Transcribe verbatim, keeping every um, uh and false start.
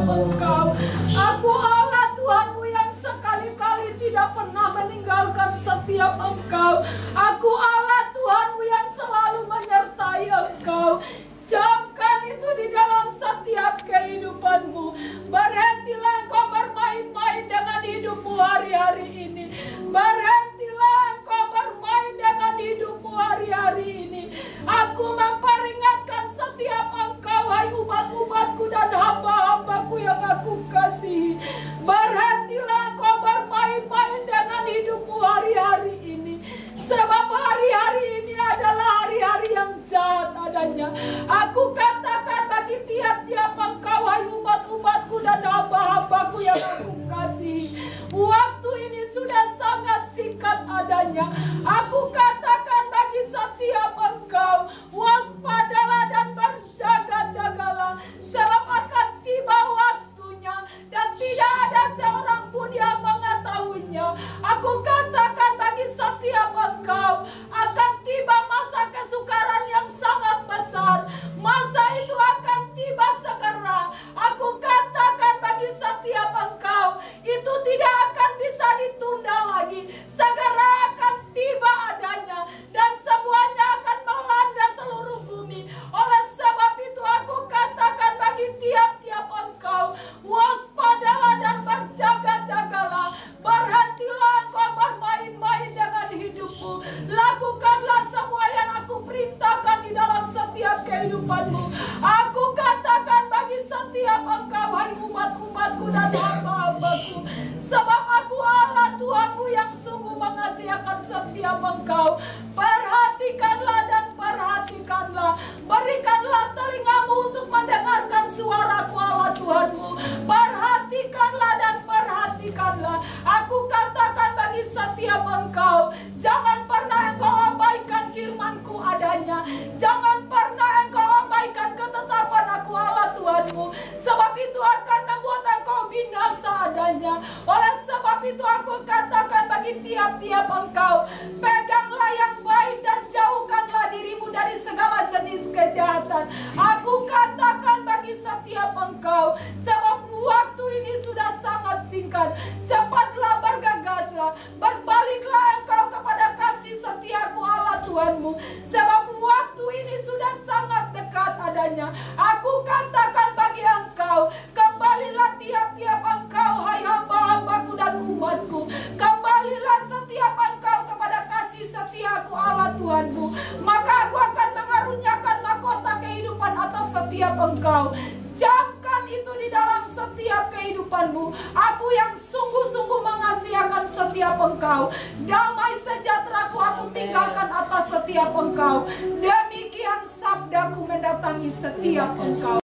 Engkau. Aku Allah Tuhanmu yang sekali-kali tidak pernah meninggalkan setiap Engkau. Aku Allah Tuhanmu yang selalu menyertai Engkau. Camkan itu di dalam setiap kehidupanmu. Berhentilah engkau bermain-main dengan hidupmu hari-hari ini. Berhentilah engkau bermain dengan hidupmu hari-hari ini. Aku memperingatkan setiap engkau, hai umat-umatku dan hamba-hambaku yang aku kasihi. Berhentilah engkau bermain-main dengan hidupmu hari-hari ini. Sebab hari-hari ini adalah hari-hari yang jahat adanya. Aku katakan bagi tiap-tiap engkau, hai umat-umatku dan hamba-hambaku yang aku kasihi, waktu ini sudah sangat singkat adanya. Aku katakan bagi setiap engkau, waspadalah dan berjaga-jagalah, sebab akan tiba waktunya dan tidak ada seorang pun yang mengetahuinya. Aku katakan bagi setiap engkau, akan tiba masa kesukaran yang sangat besar. Masa itu akan tiba segera. Aku katakan bagi setiap engkau, itu tidak akan bisa ditunda lagi. Segera akan tiba adanya, dan semuanya akan melanda seluruh bumi. Oleh sebab itu aku katakan bagi tiap-tiap engkau, waspadalah dan berjaga-jagalah. Berhentilah engkau bermain-main dengan hidupmu. Lakukanlah semua yang aku perintahkan di dalam setiap kehidupanmu. Aku katakan bagi setiap engkau, hai umat-umatku dan hamba-hambaku, sebab aku Allah Tuhanmu yang sungguh mengasihi akan setiap engkau. Perhatikanlah dan perhatikanlah. Berikanlah telingamu untuk mendengarkan suaraku Allah Tuhanmu. Perhatikanlah dan perhatikanlah. Aku katakan bagi setiap engkau, jangan pernah engkau abaikan firmanku adanya. Jangan pernah engkau abaikan ketetapan aku Allah Tuhanmu, sebab itu akan membuat engkau binasa adanya. Oleh sebab itu aku katakan bagi tiap-tiap engkau, peganglah yang baik dan jauhkanlah dirimu dari segala jenis kejahatan. Aku katakan bagi setiap engkau, sebab waktu ini sudah sangat singkat. Cepatlah bergegaslah, berbaliklah engkau kepada kasih setiaku Allah Tuhanmu, sebab waktu ini sudah sangat dekat adanya. Aku katakan bagi engkau, kembalilah tiap-tiap engkau, hai hamba-hambaku dan umatku. Kembalilah setiap engkau kepada kasih setiaku Allah Tuhanmu, maka aku akan mengaruniakan mahkota kehidupan atas setiap engkau. Camkan itu di dalam setiap kehidupanmu. Aku yang sungguh-sungguh mengasihi akan setiap engkau. Damai sejahteraku aku tinggalkan atas setiap engkau. Demikian sabdaku mendatangi setiap engkau.